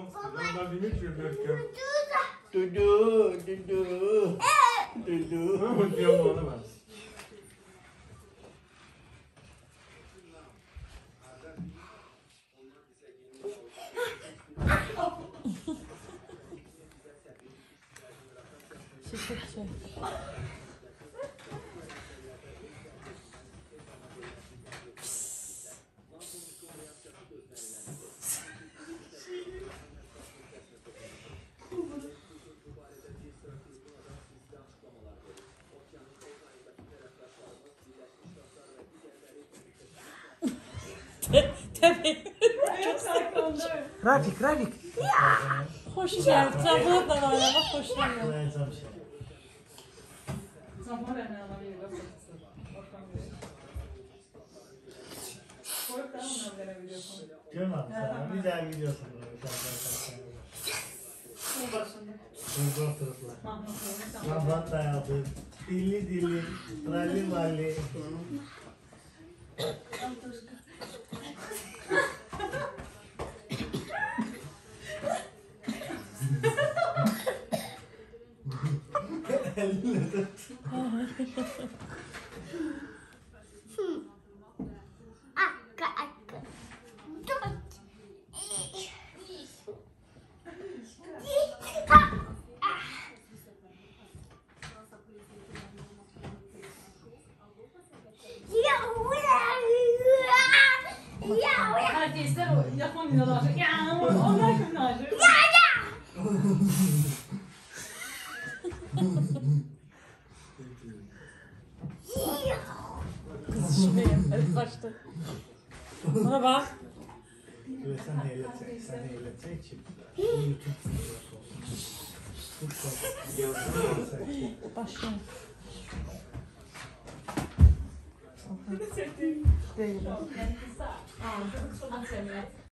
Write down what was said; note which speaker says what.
Speaker 1: Ben bilmiyorum ki.
Speaker 2: Dudu.
Speaker 1: Diyorum onu ben.
Speaker 3: Şişikçi. Tabii.
Speaker 2: Rafik.
Speaker 3: Hoş geldin. Trafolatla oynamak hoşuma gidiyor.
Speaker 2: Diyorum abi sana. Bir daha gidiyorsun. Burada oturuplar. Kapat dayadı. Dilli. Tralli valli. Eline tut.
Speaker 4: Herkesler o yapamıyorlar. Ya onlar kimler?
Speaker 3: Kız şimdi yaparız kaçtı. Bana bak.
Speaker 2: Sen eğletecek için. YouTube videosu olsun.
Speaker 3: Başlayalım. Değil.
Speaker 4: Yani kısa. Aa, çok kısa.